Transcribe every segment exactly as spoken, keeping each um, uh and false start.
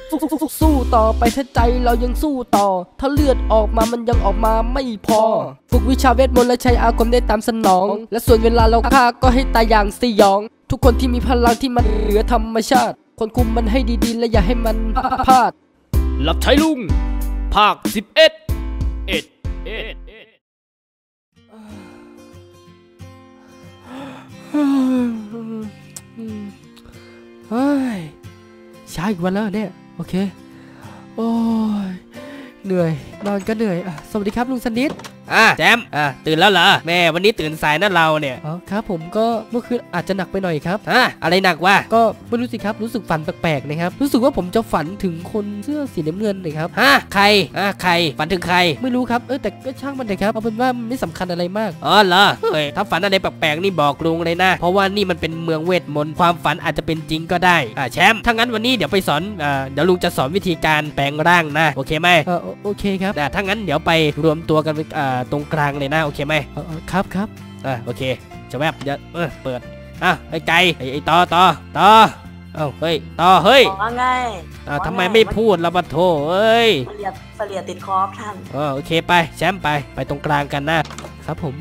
สู้ต่อไปถ้าใจเรายังสู้ต่อถ้าเลือดออกมามันยังออกมาไม่พอฝึกวิชาเวทมนต์และใช้อาคมได้ตามสนองและส่วนเวลาเราฆ่าก็ให้ตายอย่างสยองทุกคนที่มีพลังที่มันเหนือธรรมชาติคนคุมมันให้ดีๆและอย่าให้มันพลาดหลับใช้ลุงภาคสิบเอ็ดเอ็ดเอ็ดเฮ้ยช้าอีกวันแล้วเนี่ยโอเคโอ้ยเหนื่อยนอนก็เหนื่อยสวัสดีครับลุงสนิทอ่ะแจมอ่ะตื่นแล้วเหรอแม่วันนี้ตื่นสายนะเราเนี่ยอ๋อครับผมก็เมื่อคืนอาจจะหนักไปหน่อยครับอ่ะอะไรหนักวะก็ไม่รู้สิครับรู้สึกฝันแปลกๆนะครับรู้สึกว่าผมจะฝันถึงคนเสื้อสีน้ำเงินนะครับฮะใครอ่ะใครฝันถึงใครไม่รู้ครับเออแต่ก็ช่างมันเลยครับเอาเป็นว่าไม่สำคัญอะไรมากอ๋อเหรอเฮ้ยถ้าฝันอะไรแปลกๆนี่บอกลุงเลยนะเพราะว่านี่มันเป็นเมืองเวทมนต์ความฝันอาจจะเป็นจริงก็ได้อ่ะแชมป์ถ้างั้นวันนี้เดี๋ยวไปสอนอ่าเดี๋ยวลุงจะสอนวิธีการแปลงร่างนะโอเคไหมเออโอเคครับอ่ะถ้างั้นเดี๋ยวไปรวมตัวกันอ่าตรงกลางเลยนะโอเคไหมครับครับอ่ะโอเคจะแวบเดี๋ยวเออเปิดอ่ะไอ้ไก่ไอ้ไอ้ต่อต่อต่อเอ้าเฮ้ยต่อเฮ้ยว่าไงอ่ะทำไมไม่พูดละปะโถเอ้ยเสลียดเสลียดติดคอท่านอ๋อโอเคไปแชมป์ไปไปตรงกลางกันนะครับผม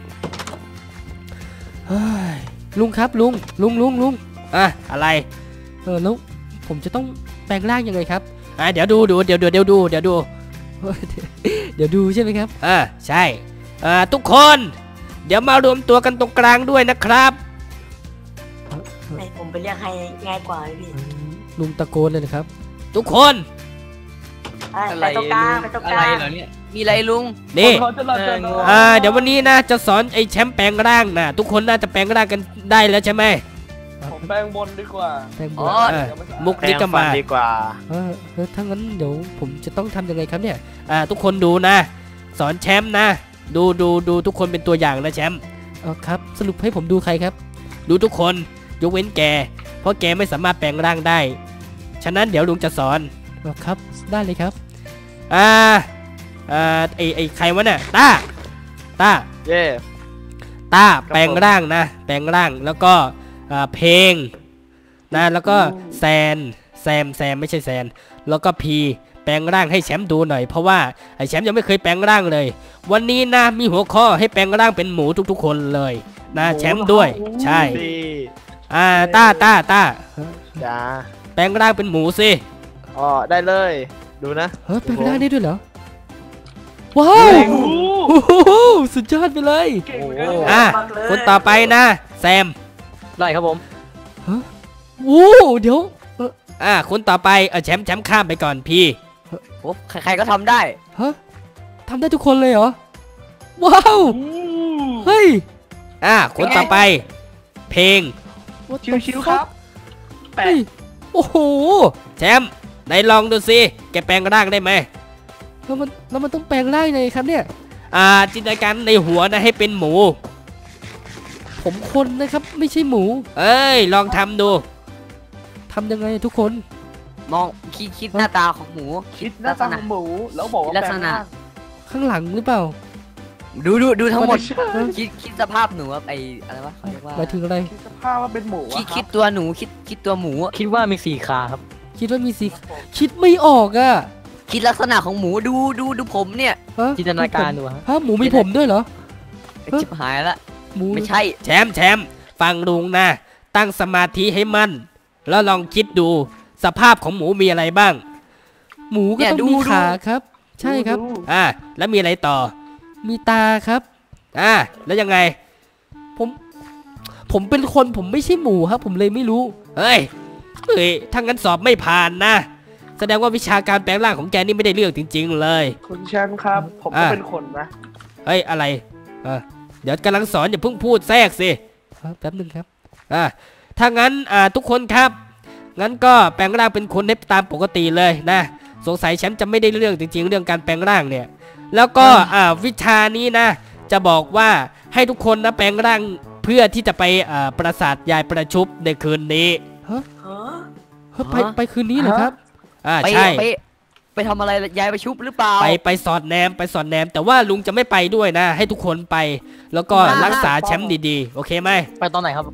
ลุงครับลุงลุงลุงลุงอ่ะอะไรเออแล้วผมจะต้องแปลงร่างยังไงครับอ่ะเดี๋ยวดูดูเดี๋ยวดูเดี๋ยวดูเดี๋ยวดูเดี๋ยวดูใช่ไหมครับอ่าใช่อ่าทุกคนเดี๋ยวมารวมตัวกันตรงกลางด้วยนะครับให้ผมไปเรียกให้ง่ายกว่าพี่ลุงตะโกนเลยนะครับทุกคนไปตรงกลางไปตรงกลางอะไรเหรอเนี่ยมีอะไรลุงนี่อ่าเดี๋ยววันนี้นะจะสอนไอ้แชมป์แปลงร่างนะทุกคนน่าจะแปลงร่างกันได้แล้วใช่ไหมผมแปลงบนดีกว่าแปลงบนมุกนี้ก็มาดีกว่าเออถ้างั้นเดี๋ยวผมจะต้องทำยังไงครับเนี่ยอ่าทุกคนดูนะสอนแชมป์นะดูดูดูทุกคนเป็นตัวอย่างนะแชมป์อ๋อครับสรุปให้ผมดูใครครับดูทุกคนยกเว้นแกเพราะแกไม่สามารถแปลงร่างได้ฉะนั้นเดี๋ยวลุงจะสอนอ๋อครับได้เลยครับอ่าอ่าไอไอใครวะเนี่ยตาตาเย่ตาแปลงร่างนะแปลงร่างแล้วก็อ่าเพลงนะแล้วก็แซนแซมแซมไม่ใช่แซนแล้วก็พีแปลงร่างให้แชมป์ดูหน่อยเพราะว่าไอแชมป์ยังไม่เคยแปลงร่างเลยวันนี้นะมีหัวข้อให้แปลงร่างเป็นหมูทุกๆคนเลยนะแชมป์ด้วยใช่อ่าต้าต้าต้าจ้าแปลงร่างเป็นหมูสิอ๋อได้เลยดูนะเฮ้ยแปลงร่างได้ด้วยเหรอว้าวสุดยอดไปเลยอ่ะคนต่อไปนะแซมได้ครับผมฮะโอ้เดี๋ยวอ่ะคนต่อไปเออแชมป์แชมป์ข้ามไปก่อนพี่โอ้ใครๆก็ทำได้ฮะทำได้ทุกคนเลยเหรอว้าวเฮ้ยอ่ะคนต่อไปเพลงชิวๆครับเฮ้ยโอ้โหแชมป์ไหนลองดูสิแกแปลงร่างได้ไหมแล้วมันแล้วมันต้องแปลงร่างไงครับเนี่ยอ่าจินตนาการในหัวนะให้เป็นหมูผมคนนะครับไม่ใช่หมูเอ้ยลองทำดูทำยังไงทุกคนมองคิดคิดหน้าตาของหมูคิดหน้าตาของหมูแล้วบอกว่าลักษณะข้างหลังหรือเปล่าดูดูดูทั้งหมดคิดคิดสภาพหนูว่าไออะไรวะเขาเรียกว่าหมายถึงอะไรคิดสภาพว่าเป็นหมูคิดคิดตัวหนูคิดคิดตัวหมูคิดว่ามีสี่ขาครับคิดว่ามีสี่คิดไม่ออกอ่ะคิดลักษณะของหมูดูดูดูผมเนี่ยจินตนาการดูฮะหมูมีผมด้วยเหรอชิบหายละหมูไม่ใช่แชมป์แชมป์ฟังลุงนะตั้งสมาธิให้มั่นแล้วลองคิดดูสภาพของหมูมีอะไรบ้างหมูก็ต้องมีขาครับใช่ครับอ่าแล้วมีอะไรต่อมีตาครับอ่าแล้วยังไงผมผมเป็นคนผมไม่ใช่หมูครับผมเลยไม่รู้เฮ้ยเฮ้ยถ้างั้นสอบไม่ผ่านนะแสดงว่าวิชาการแปลงร่างของแกนี่ไม่ได้เรื่องจริงๆเลยคุณแชมป์ครับผมก็เป็นคนนะเฮ้ยอะไรเออเดี๋ยวกำลังสอนอย่าเพิ่งพูดแทรกสิแป๊บนึงครับอ่าถ้างั้นอ่าทุกคนครับงั้นก็แปลงร่างเป็นคนได้ตามปกติเลยนะสงสัยแชมป์จะไม่ได้เรื่องจริงๆเรื่องการแปลงร่างเนี่ยแล้วก็อ่าวิชานี้นะจะบอกว่าให้ทุกคนนะแปลงร่างเพื่อที่จะไปอ่าปราสาทยายประชุบในคืนนี้ฮะไปไปคืนนี้เหรอครับอ่าใช่ไปไปทำอะไรยายประชุบหรือเปล่าไปไปสอดแนมไปสอดแนมแต่ว่าลุงจะไม่ไปด้วยนะให้ทุกคนไปแล้วก็รักษาแชมป์ดีๆโอเคไหมไปตอนไหนครับไ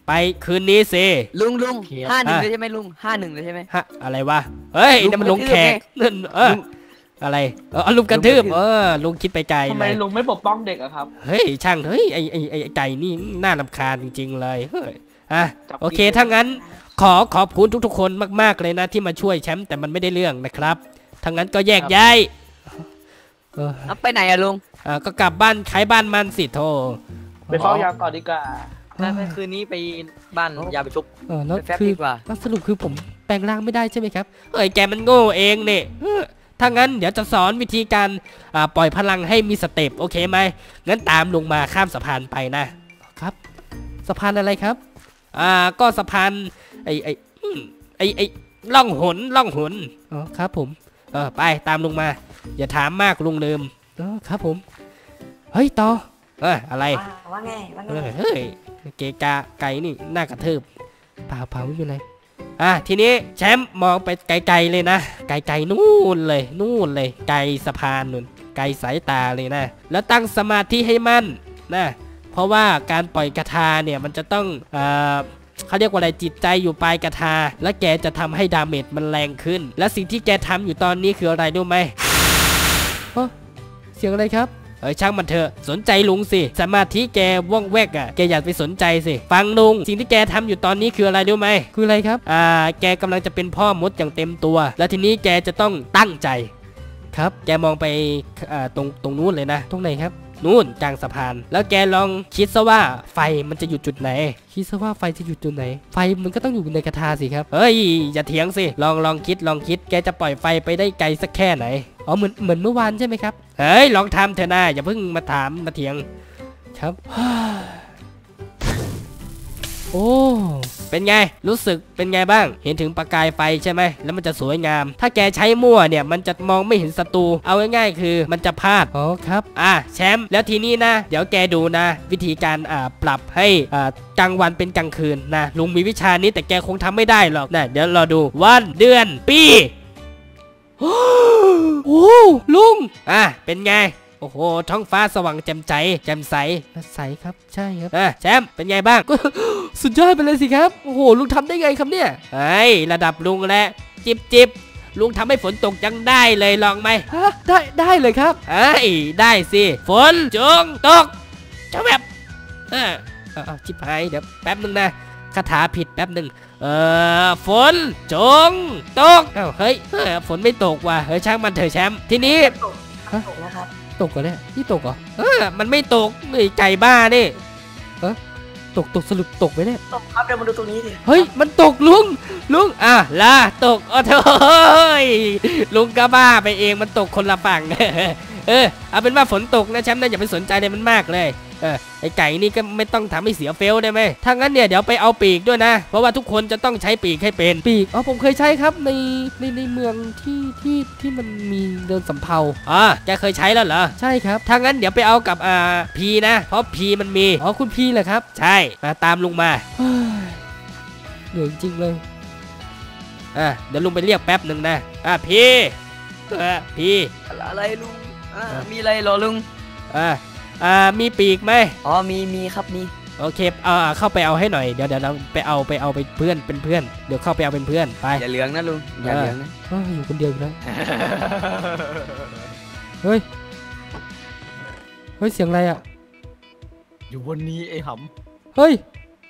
ไปคืนนี้สิลุงลุงเขียวห้าหนึ่งอ่ะเลยใช่ไหมลุงห้าหนึ่งเลยใช่ไหมฮะอะไรวะเฮ้ยลุงนั่นมันลุงกระทืบแขกไงนั่นเอออะไรเออลุงกระทืบเออลุงคิดไปไกลทำไมเลยลุงไม่ปกป้องเด็กอะครับเฮ้ยช่างเฮ้ยไอไอไอไอ้ไก่นี่น่ารำคาญจริงๆเลยเฮ้ยอ่ะจับโอเคกินถ้างั้นขอขอบคุณทุกๆคนมากๆเลยนะที่มาช่วยแชมป์แต่มันไม่ได้เรื่องนะครับถ้างั้นก็แยกย้ายเออเอาไปไหนอะลุงอ่าก็กลับบ้านใครบ้านมันสิโทไปเฝ้ายามก่อนดีกว่าถ้าคืนนี้ไปบ้านยาไปชุบเออแล้วไปแฟบคือดีกว่าแล้วสรุปคือผมแปลงร่างไม่ได้ใช่ไหมครับเอ้ยแกมันโง่เองเนี่ยเออถ้างั้นเดี๋ยวจะสอนวิธีการอ่าปล่อยพลังให้มีสเต็ปโอเคไหมงั้นตามลงมาข้ามสะพานไปนะครับสะพานอะไรครับอ่าก็สะพานไอไออืมไอไอล่องหนล่องหนอ๋อครับผมเออไปตามลงมาอย่าถามมากลุงลืมอ๋อครับผมเฮ้ยต่อเอออะไรว่าไงว่าเอไงอเฮ้ยเกกาไก่นี่น่ากระทืบเปล่าเปล่าไม่เป็นไรอ่ะทีนี้แชมป์มองไปไกลๆเลยนะไกลๆนู่นเลยนู่นเลยไกลสะพานนู่นไกลสายตาเลยนะแล้วตั้งสมาธิให้มั่นนะเพราะว่าการปล่อยกระทาเนี่ยมันจะต้องเอ่อเขาเรียกว่าอะไรจิตใจอยู่ปลายกระทาและแกจะทำให้ดาเมจมันแรงขึ้น และสิ่งที่แกทำอยู่ตอนนี้คืออะไรรู้ไหมเฮ้ยเสียงอะไรครับเอ้ยช่างมันเถอะสนใจลุงสิสมาธิแกว่องแวกอ่ะแกอยากไปสนใจสิฟังลุงสิ่งที่แกทำอยู่ตอนนี้คืออะไรรู้ไหมคืออะไรครับอ่าแกกำลังจะเป็นพ่อมดอย่างเต็มตัว แล้วทีนี้แกจะต้องตั้งใจครับแกมองไปอ่าตรงตรงนู้นเลยนะตรงไหนครับนู่นกลางสะพานแล้วแกลองคิดซะว่าไฟมันจะอยู่จุดไหนคิดซะว่าไฟจะอยู่จุดไหนไฟมันก็ต้องอยู่ในกระทาสิครับเฮ้ยอย่าเถียงสิลองลองคิดลองคิดแกจะปล่อยไฟไปได้ไกลสักแค่ไหนอ๋อเหมือนเหมือนเมื่อวานใช่ไหมครับเฮ้ยลองทำเถอะนะอย่าเพิ่งมาถามมาเถียงครับ โอ้เป็นไงรู้สึกเป็นไงบ้างเห็นถึงประกายไฟใช่ไหมแล้วมันจะสวยงามถ้าแกใช้มั่วเนี่ยมันจะมองไม่เห็นศัตรูเอาง่ายๆคือมันจะพลาดอ๋อครับอ่ะแชมป์แล้วทีนี้นะเดี๋ยวแกดูนะ วิธีการอ่าปรับให้อ่ากลางวันเป็นกลางคืนนะลุงมีวิชานี้แต่แกคงทำไม่ได้หรอกนะเดี๋ยวรอดูวันเดือนปีโอ้ลุงอ่ะเป็นไงโอ้โหท้องฟ้าสว่างแจ่มใจแจ่มใสใสครับใช่ครับอ่ะแชมป์เป็นไงบ้างสุดยอดไปเลยสิครับโอ้โหลุงทำได้ไงครับเนี่ยไอ้ระดับลุงแล้วจิบจิบลุงทำให้ฝนตกยังได้เลยลองไหมฮะได้ได้เลยครับไอ้ได้สิฝนจงตกเจ้าแบบเออเอาจิบหายเดี๋ยวแป๊บนึงนะคาถาผิดแป๊บนึงเออฝนจงตกเอ้าเฮ้ยเออฝนไม่ตกว่ะเฮ้ยช่างมันเถอะแชมป์ทีนี้ตกตกนะครับตกเหรอเนี่ยนี่ตกเหรอเออมันไม่ตกไอ้ไก่บ้านี่เออตกตกสรุปตกไหมเนี่ยตกครับเดี๋ยวมาดูตรงนี้สิเฮ้ยมันตกลุงลุงอ่ะล่ะตกอ๋อเถอยลุงก็บ้าไปเองมันตกคนละฝั่งเออเอาเป็นว่าฝนตกนะแชมป์นะอย่าไปสนใจเลยมันมากเลยเออไอไก่นี่ก็ไม่ต้องทำให้เสียเฟลได้ไหมถ้างั้นเนี่ยเดี๋ยวไปเอาปีกด้วยนะเพราะว่าทุกคนจะต้องใช้ปีกให้เป็นปีกอ๋อผมเคยใช้ครับในในในเมืองที่ที่ที่มันมีเดินสำเภาอ๋อแกเคยใช้แล้วเหรอใช่ครับถ้างั้นเดี๋ยวไปเอากับอ่าพีนะเพราะพีมันมีอ๋อคุณพีเหรอครับใช่มาตามลุงมาเหนื่อยจริงเลยอ่ะเดี๋ยวลุงไปเรียกแป๊บหนึ่งนะอ่ะพีเออพีอะไรลุงอ่ามีอะไรเหรอลุงอ่าอ่ามีปีกไหมอ๋อมีมีครับมีโอเคเอาเอาเข้าไปเอาให้หน่อยเดี๋ยวเดี๋ยวเราไปเอาไปเอาไปเพื่อนเป็นเพื่อนเดี๋ยวเข้าไปเอาเป็นเพื่อนไปอย่าเหลืองนะลุงอย่าเหลืองนะเอ้ยอยู่คนเดียวอีกแล้ว เฮ้ยเฮ้ยเสียงอะไรอ่ะอยู่บนนี้ไอ้หเฮ้ย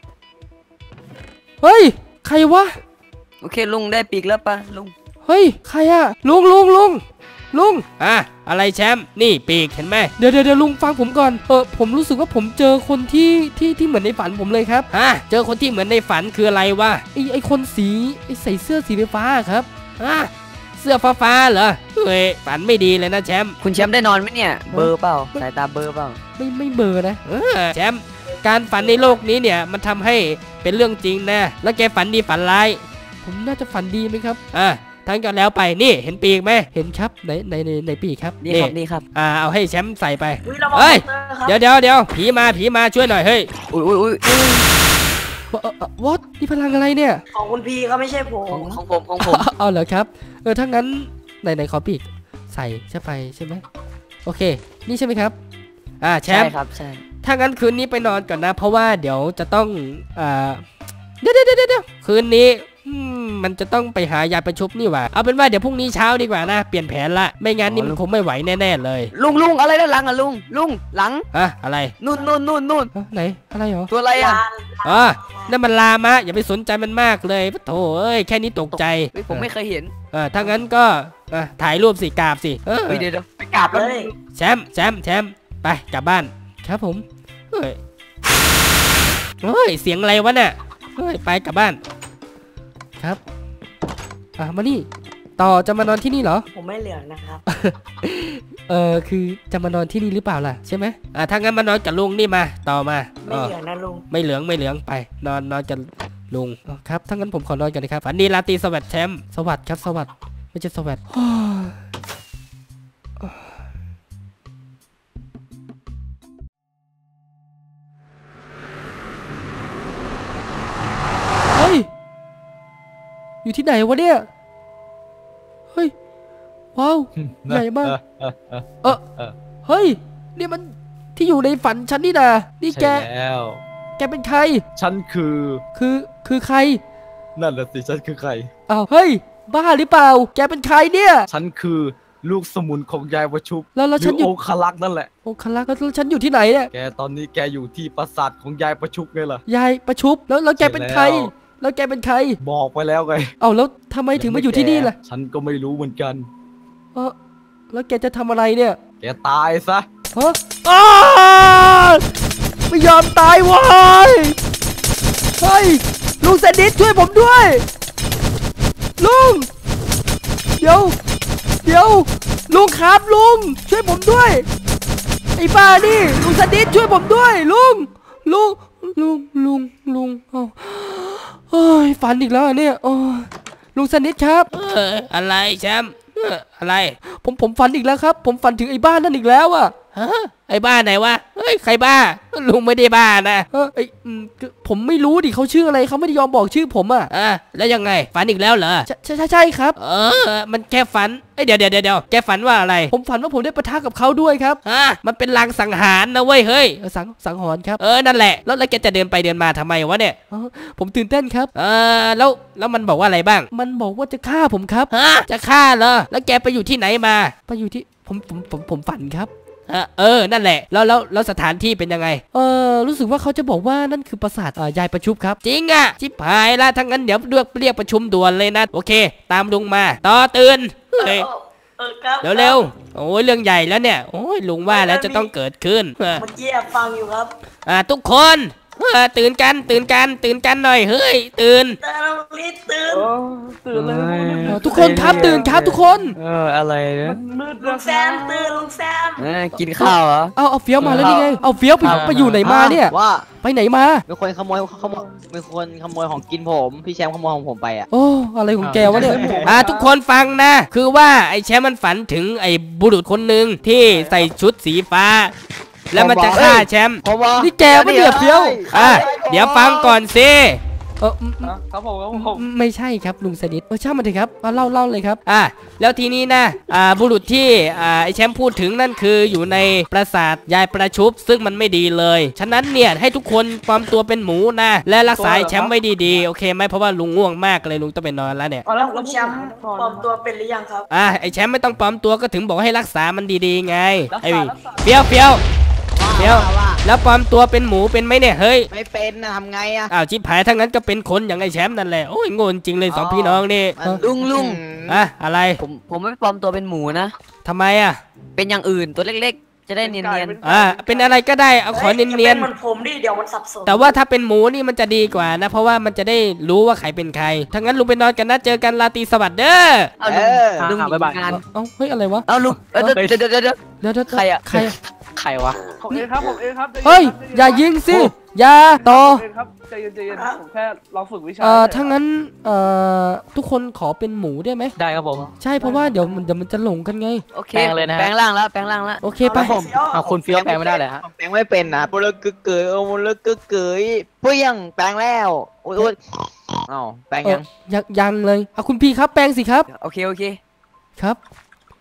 เฮ้ยใครวะโอเคลุงได้ปีกแล้วปะลุงเฮ้ยใครอ่ะลุงลุงลุงลุงอ่ะอะไรแชมป์นี่ปีกเห็นไหมเดี๋ยวเดี๋ยวเดี๋ยวลุงฟังผมก่อนเออผมรู้สึกว่าผมเจอคนที่ที่ที่เหมือนในฝันผมเลยครับฮะเจอคนที่เหมือนในฝันคืออะไรวะไอไอคนสีไอใส่เสื้อสีฟ้าครับฮะเสื้อฟ้าฟ้าเหรอเฮ้ยฝันไม่ดีเลยนะแชมป์คุณแชมป์ได้นอนไหมเนี่ยเบอร์เปล่าสายตาเบอร์เปล่าไม่ไม่เบลอนะเออแชมป์การฝันในโลกนี้เนี่ยมันทำให้เป็นเรื่องจริงนะแล้วแกฝันดีฝันร้ายผมน่าจะฝันดีไหมครับอ่าทั้งกันแล้วไปนี่เห็นปีกไหมเห็นครับไหนไหนไหนไหนปีกครับนี่ครับนี่ครับอ่าเอาให้แชมป์ใส่ไปอุ้ยเราบอกเฮ้ยเตอร์ครับเดี๋ยวเดี๋ยวเดี๋ยวผีมาผีมาช่วยหน่อยเฮ้ยอุ้ยอุ้ยอุ้ยวอตนี่พลังอะไรเนี่ยของคุณพีเขาไม่ใช่ผของมของผมของผมเอาเหรอครับเออถ้างั้นไหนไหนขอปีกใส่ใช่ไปใช่ไหมโอเคนี่ใช่ไหมครับอ่าแชใช่มป์ครับใช่ถถ้างั้นคืนนี้ไปนอนก่อนนะ เพราะว่าเดี๋ยวจะต้องอ่าเดี๋ยวเดี๋ยวเดี๋ยวคืนนี้มันจะต้องไปหายาประชุบนี่หว่าเอาเป็นว่าเดี๋ยวพรุ่งนี้เช้าดีกว่านะเปลี่ยนแผนละไม่งั้นนี่มันคงไม่ไหวแน่ๆเลยลุงลุงอะไรด้านหลังอ่ะลุงลุงหลังอะอะไรนู่นนู่นนู่นนู่นไหนอะไรเหรอตัวอะไรอ่ะอ๋อนั่นมันลามะอย่าไปสนใจมันมากเลยโถเอ้ยแค่นี้ตกใจผมไม่เคยเห็นเออถ้างั้นก็ถ่ายรูปสิกราบสิเออเดี๋ยวไปกราบเลแล้วยแชมป์แชมป์แชมป์ไปกลับบ้านครับผมเฮ้ยเฮ้ยเสียงอะไรวะเนี่ยเฮ้ยไปกลับบ้านครับอ่ะมานี่ต่อจะมานอนที่นี่เหรอผมไม่เหลืองนะครับเออคือจะมานอนที่นี่หรือเปล่าล่ะใช่ไหมอ่ะถ้างั้นมานอนกับลุงนี่มาต่อมาไม่เหลืองนะลุงไม่เหลืองไม่เหลืองไปนอนนอนกับลุงครับถ้างั้นผมขอนอนกันนะครับฝันดีราตรีสวัสดิ์แชมป์สวัสดิ์ครับสวัสดิ์ไม่ใช่สวัสดิ์เฮ้ยอยู่ที่ไหนวะเนี่ยเฮ้ยว้าวใหญ่มากเออเฮ้ยนี่มันที่อยู่ในฝันฉันนี่นะนี่แกใช่แล้วแกเป็นใครฉันคือคือคือใครนั่นแหละสิฉันคือใครอ้าวเฮ้ยบ้าหรือเปล่าแกเป็นใครเนี่ยฉันคือลูกสมุนของยายประชุบแล้วแล้วฉันอยู่โอคารักนั่นแหละโอ้คาราแล้วฉันอยู่ที่ไหนเนี่ยแกตอนนี้แกอยู่ที่ปราสาทของยายประชุบไงล่ะยายประชุบแล้วแล้วแกเป็นใครใช่แล้วแล้วแกเป็นใครบอกไปแล้วไงเอ้าแล้วทำไมถึงมาอยู่ที่นี่ล่ะฉันก็ไม่รู้เหมือนกันเออแล้วแกจะทำอะไรเนี่ยแกตายซะฮะอ้าไม่ยอมตายเว้ยเฮ้ยลุงเซนดิสช่วยผมด้วยลุงเดี๋ยวเดี๋ยวลุงครับลุงช่วยผมด้วยไอ้บ้านี่ลุงเซนดิสช่วยผมด้วยลุงลุงลุงลุงลุงเอ้าเฮ้ยฝันอีกแล้วเนี่ยโอ้ลุงเซนดิสครับเอออะไรแชมป์อะไรผมผมฝันอีกแล้วครับผมฝันถึงไอ้บ้านนั่นอีกแล้วอะฮะไอ้บ้าไหนวะเฮ้ยใครบ้าลุงไม่ได้บ้านะเออไอ้ผมไม่รู้ดิเขาชื่ออะไรเขาไม่ได้ยอมบอกชื่อผมอ่ะอ่ะแล้วยังไงฝันอีกแล้วเหรอใช่ใช่ใช่ครับเออมันแค่ฝันเอ้ยเดี๋ยวเดี๋ยวเดี๋ยวแกฝันว่าอะไรผมฝันว่าผมได้ปะทะกับเขาด้วยครับฮะมันเป็นลางสังหารนะเว้ยเฮ้ยสังสังหรณ์ครับเออนั่นแหละแล้วแล้วแกจะเดินไปเดินมาทำไมวะเนี่ยผมตื่นเต้นครับเออแล้วแล้วมันบอกว่าอะไรบ้างมันบอกว่าจะฆ่าผมครับฮะจะฆ่าเหรอแล้วแกไปอยู่ที่ไหนมาไปอยู่ที่ผมผมผมผมฝันครับเออนั่นแหละแล้วแล้วแล้วสถานที่เป็นยังไงเออรู้สึกว่าเขาจะบอกว่านั่นคือปราสาทยายประชุบครับจริงอ่ะชิบหายละทั้งนั้นเดี๋ยวเรียกเรียกประชุมด่วนเลยนะโอเคตามลุงมาต่อตื่นเฮ้ยเออครับเร็วเร็วโอ้ยเรื่องใหญ่แล้วเนี่ยโอ้ยลุงว่าแล้วจะต้องเกิดขึ้นเมื่อกี้แอบฟังอยู่ครับอ่าทุกคนตื่นกันตื่นกันตื่นกันหน่อยเฮ้ยตื่นตื่นรีบตื่นเออตื่นเลยทุกคนครับตื่นครับทุกคนเอออะไรเนี่ยมืดลุงแซมตื่นลุงแซมเออกินข้าวเหรอเอาเอาเฟี้ยวมาแล้วนี่ไงเอาเฟี้ยวไปไปอยู่ไหนมาเนี่ยว่าไปไหนมามีคนขโมยขโมยมีคนขโมยของกินผม พี่แชมป์ขโมยของผมไปอ่ะโอ้อะไรของแกวะเนี่ยอ่าทุกคนฟังนะคือว่าไอ้แชมป์มันฝันถึงไอ้บุรุษคนหนึ่งที่ใส่ชุดสีฟ้าแล้วมันจะฆ่าแชมป์ผมว่านี่แกไม่เดือดเฟี้ยวอ่ะเดี๋ยวฟังก่อนสิเออครับผมครับผมไม่ใช่ครับลุงสนิทเออช่างมันเถอะครับมาเล่าเล่าเลยครับอ่ะแล้วทีนี้นะอ่าบุรุษที่อ่าไอแชมป์พูดถึงนั่นคืออยู่ในปราสาทยายประชุบซึ่งมันไม่ดีเลยฉะนั้นเนี่ยให้ทุกคนปลอมตัวเป็นหมูนะและรักษาไอแชมป์ไว้ดีๆโอเคไหมเพราะว่าลุงง่วงมากเลยลุงต้องไปนอนแล้วเนี่ยเอาแล้แล้ว วคุณแชมป์ปลอมตัวเป็นหรือยังครับอ่ะไอแชมป์ไม่ต้องปลอมตัวก็ถึงบอกให้รักษามันดีๆไงรักษาไอ้รักษาเฟี้ยวเฟี้ยวเฟี้ยวว่าแล้วปลอมตัวเป็นหมูเป็นไหมเนี่ยเฮ้ยไม่เป็นนะทำไงอ่ะอ้าวชิบหายทั้งนั้นก็เป็นคนอย่างไอแชมป์นั่นแหละโอ้ยโง่จริงเลยสองพี่น้องนี่มันลุงลุงอ่ะอะไรผมผมไม่ปลอมตัวเป็นหมูนะทำไมอ่ะเป็นอย่างอื่นตัวเล็กๆ จะได้เนียนอ่าเป็นอะไรก็ได้เอาขอเนียนฮ้เหมือนผมดิเดี๋ยวมันสับสนๆแต่ว่าถ้าเป็นหมูนี่มันจะดีกว่านะ เพราะว่ามันจะได้รู้ว่าใครเป็นใครทั้างนั้นลุงไปนอนกันนะเจอกันราตรีสวัสดิ์เด้อๆเอาลุงเออลุงอยู่งานเอ้าเฮ้ยอะไรวะเอาลุงเออเดี๋ยวเดี๋ยวเดี๋ยวเดี๋ยวเดี๋ยวเดี๋ยวใครอะใครอะใครวะผมเองครับผมเองครับเฮ้ยอย่ายิงสิอย่าต่อผมเองครับใจเย็นใจเย็นผมแค่ลองฝึกวิชาเอ่อถ้างั้นเอ่อทุกคนขอเป็นหมูได้ไหมได้ครับผมใช่เพราะว่าเดี๋ยวมันเดี๋ยวมันจะหลงกันไงโอเคแปลงเลยนะฮะแปลงร่างแล้วแปลงร่างแล้วโอเคไปผมเอาคุณเฟี้ยวแปลงไม่ได้เลยฮะแปลงไม่เป็นนะโมเลกุลเกยโอโมเลกุลเกยเพื่ยังแปลงแล้วโอ้ยโอ้ยอ้าวแปลงเอยัอง ยังยังเลยเอาคุณพี่ครับแปลงสิครับโอเคโอเคครับอึ๊บ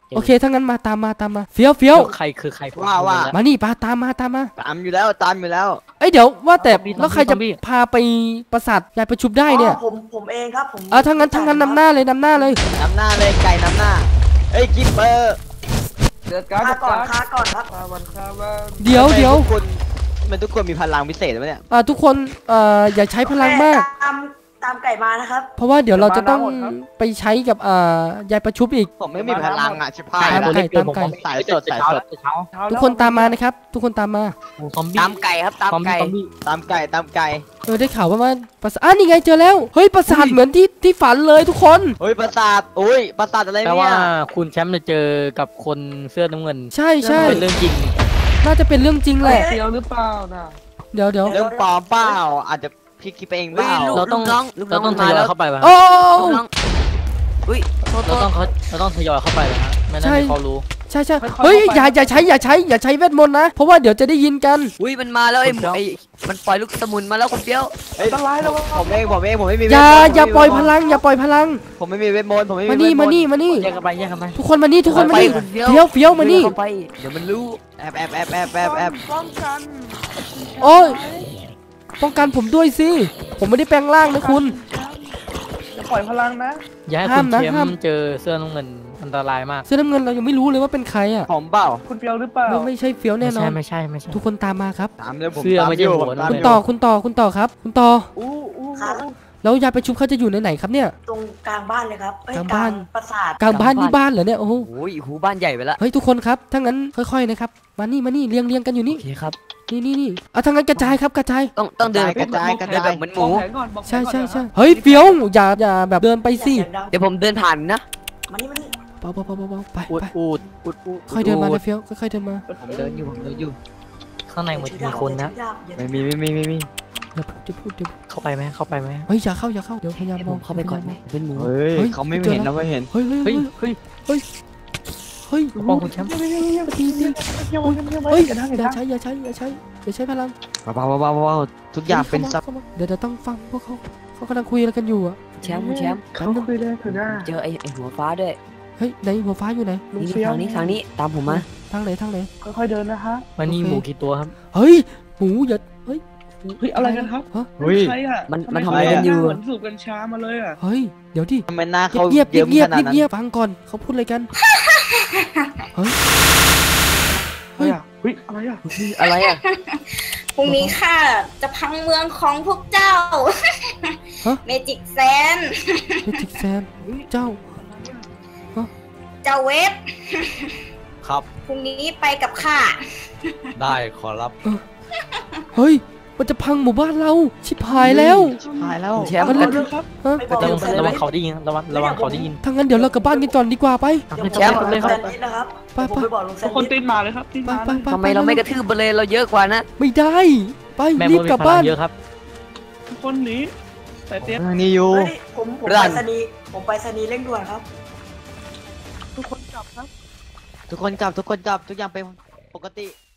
โอเคถ้างั้นมาตามมาตามมาเฟี้ยวเฟี้ยวใครคือใครว่าว่ามานี่ปาตามมาตามมาตามอยู่แล้วตามอยู่แล้วเอ้ยเดี๋ยวว่าแต่แล้วใครจะพาไปปราสาทยายประชุมได้เนี่ยอ๋อผมผมเองครับผมเออถ้างั้นถ้างั้นนำหน้าเลยนำหน้าเลยนำหน้าเลยไก่นำหน้าเอ้ยกิปเปอร์เดือดการฆ่าจัดก่อนการฆ่าก่อนครับฆ่าวันฆ่าวันเดี๋ยวเดี๋ยวทุกคนมันทุกคนมีพลังพิเศษไหมเนี่ยอ่าทุกคนเอ่ออย่าใช้พลังมากตามตามไก่มานะครับเพราะว่าเดี๋ยวเราจะต้องไปใช้กับอ่ายายประชุมอีกผมไม่มีพลังอ่ะชิบหายตามแล้วไก่ตามไก่สายสดสายสดเช้าทุกคนตามมานะครับ ทุกคนตามมาซอมบี้ตามไก่ครับตามซอมบี้ไก่ซอมบี้ตามไก่ตามไก่เออได้ข่าวว่าว่าปราสาทอ่ะนี่ไงเจอแล้วเฮ้ยปราสาทเหมือนที่ที่ฝันเลยทุกคนเฮ้ยปราสาทโอ้ยปราสาทอะไรแปลเนี่ว่าย คุณแชมป์จะเจอกับคนเสื้อน้ำเงินใช่ใช่เป็นเรื่องจริงน่าจะเป็นเรื่องจริงแหละเดียวหรือเปล่านะเดี๋ยวเดี๋ยวเรื่องปลอมเปล่าอาจจะพี่คิดไปเองเปล่าเราต้องลูกน้องลูกน้เราองต้องทมายอยแล้วเข้าไปป่ะโอ้ลูกน้องอุ้ยโทษโทเราษต้องเขาเราต้องทยอยเข้าไปเลยฮะไม่นั้นใช่เดี๋ยวเขารู้ใช่ใช่เฮ้ยอย่าอย่าใช้อย่าใช้อย่าใช้เวทมนต์นะ เพราะว่าเดี๋ยวจะได้ยินกันอุ้ยมันมาแล้วไอ้หมูไอ้มันปล่อยลูกสมุนมาแล้วคุณเปี้ยวเฮ้ยอันตรายแล้วผมเองผมเองผมไม่มีอย่าเวทมนต์อย่าปล่อยพผมลังอย่าปล่อยพลังผมไม่มีเวทมนต์ผมไม่มีมานี่เวทมาน นี่มานี่แยกกันไปแยกกันไปทุกคนมานี่ทุกคนมานี่คุณเปี้ยวเฟี้ยวเฟี้ยวมานี่เข้าไปเดี๋ยวมันรู้แอบแอบแอบแอบแอบแอบป้องกันโอ้ยป้องกันผมด้วยสิผมไม่ได้แปลงร่างนะคุณจะปล่อยพลังนะอย่าให้ห้าคุมณนะเชมห้ามเจอเสื้อน้ำเงินอันตรายมากเสื้อน้ำเงินเรายังไม่รู้เลยว่าเป็นใครอ่ะผมเปล่าคุณเปียวหรือเปล่าไม่ไม่ใช่เฟี้ยวแน่ไม่นอใช่นไม่ใช่ไม่ใช่ทุกคนตามมาครับตามเลยผมเสื้อตามไม่ใช่อยู่หัวผมนะตามคุณอยู่ต่อคุณต่อคุณต่อครับ คุณต่ออู้อู้ครับอู้แล้วยายประชุมเขาจะอยู่ในไหนครับเนี่ยตรงกลางบ้านเลยครับเอ้ยกลางบ้านปราสาทกลางบ้านนี่บ้านเหรอเนี่ยโอ้โหโอ้ยหูบ้านใหญ่ไปละเฮ้ยทุกคนครับถ้างั้นค่อยๆนะครับมานี่มานี่เรียงเรียงกันอยู่นี่โอเคครับนี่นี่นี่เอาถ้างั้นกระจายครับกระจายต้องต้องเดินกระจายกระจายแบบเหมือนหบอมูกแผนก่อนบอกแผนใช่ก่อนใช่นะคใช่รับเฮ้ยเฟี้ยวอย่าอย่าแบบเดินไปสิอย่าเสียงดังเดี๋ยวผมเดินผ่านนะมานี่มานี่เบาเบาเบาเบาไปอูดไปอูดอูดอูดค่อยเดินมาเลยเฟี้ยวค่อยๆเดินมาผมเดินอยู่ผมเดินอยู่ข้างในมันจะมีคนนะไม่มีไม่มีไม่มีอย่าพูดอย่าพูดเดี๋ยวเข้าไปไหมเข้าไปไหมเฮ้ยอย่าเข้าอย่าเข้าเดี๋ยวพยายามให้มผองมเข้าไปก่อนไหมเป็นหมูเฮ้ยเฮ้ยเขาไม่เจอเห็นแล้วนะไม่เห็นเฮ้ยเฮ้ยเฮ้เฮ้ยยเฮ้ยเฮ้ยป้องคุณแชมป์ตีตีเยี่ยมเยี่ยมเยี่ยมเฮ้ยอย่าดังออย่าย่าดังใช้อย่าใช้อย่าใช้อย่าใช้พลังเบาๆเบาๆเบาๆทุกอย่างเป็นซับข้ามาเดี๋ยวเดี๋ยวต้องฟังพวกเขาเขากำลังคุยอะไรกันอยู่อ่ะแชมป์คุณแชมป์เขาคุยเลยเถอะนะเจอไอ้ไอ้หัวฟ้าด้วยเฮ้ยไหนหัวฟ้าอยู่ไหนลุงนี่เฟี้ยวทางนี้ทางนี้ตามผมมาทางไหนทางไหนค่อยๆเดินนะฮะมันมีหมูกี่ตัวครับเฮ้ยหมูอย่าเฮ้ยเฮ้ยอะไรกันครับฮะเฮ้ยใครอ่ะมันทำไมันทำอะไรกันอยู่เหมือนสูบกัญชามาเลยอ่ะเฮ้ยเดี๋ยวดิทำไมหน้าเขาเงียบเงียบมเงียบขนาดนั้นเงียบฟังก่อนเขาพูดอะไรกันเฮ้ยเฮ้ยอะเฮ้ยอะไรอ่ะอะไรอ่ะพรุ่งนี้ข้าจะพังเมืองของพวกเจ้า เมจิกแซนเมจิกแซนเจ้าเจ้าเวฟครับพรุ่งนี้ไปกับข้าได้ขอรับเฮ้ยมันจะพังหมู่บ้านเราชิบหายแล้วชิบหายแล้วแชมป์มันเอาเลยครับฮะไปบอกระลุวังงแซนระวังนิดเขาได้ยินระวังระวังเขาได้ยินถ้างั้นเดี๋ยวเรากลับบ้านกันก่อนดีกว่าไปเดี๋ยวผมแชมป์ไปบอกเลลุยงครัแซบนนิดนะครับไปผมไปไปบอกลุงแซทุนกคนนิดตีนมาเลยครับตีนไปมาไปไปทำไมเราไม่กระทืบไปเลยเราเยอะกว่านะไม่ได้ไปแม่รีมบดมีกลับพลับ้าง นเยอะครับทุกคนหนีใส่เตี้ยทางนี้อยู่เฮ้ยผมผมรัไปนสนีย์ผมไปสนีย์เร่งด่วนครับทุกคนกลับครับทุกคนกลับทุกคนกลับทุกอย่างเป็นปกติ